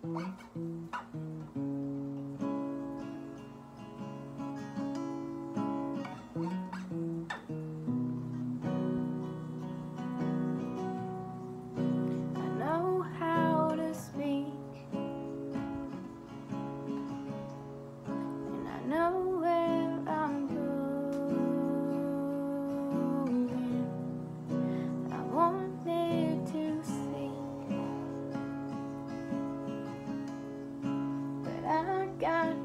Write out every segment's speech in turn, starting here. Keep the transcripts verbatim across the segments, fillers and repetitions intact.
know how to speak, and I know where I'm going. I wanted to speak, but I got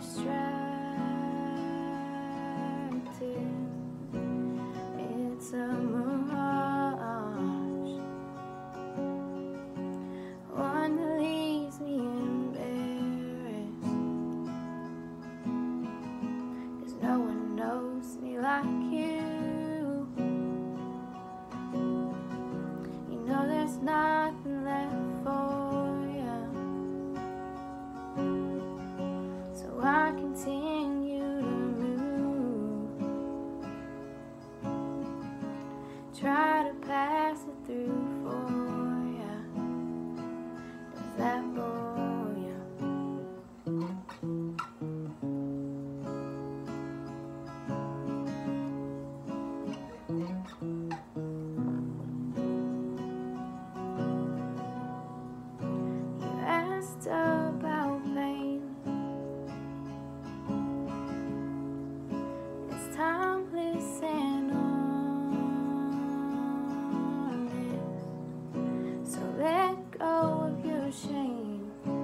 distracted. It's a mirage, one that leaves me embarrassed, 'cause no one knows me like you. You know there's nothing left for you, so I continue to move, try to pass it through for you. Does that bore you? You asked about pain. It's timeless and honest, so let go of your shame.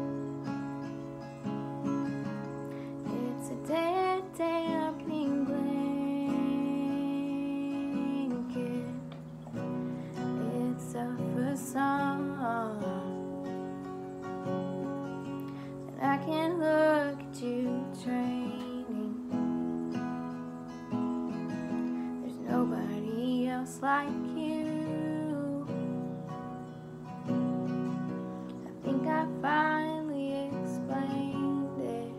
It's a dead, dampening blanket. It's a facade, and I can't look at you training. There's nobody else like you. I think I finally explained it,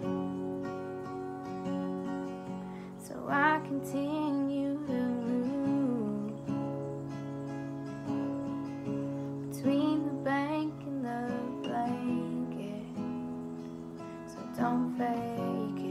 so I continue to move between the bank and the blanket. So don't fake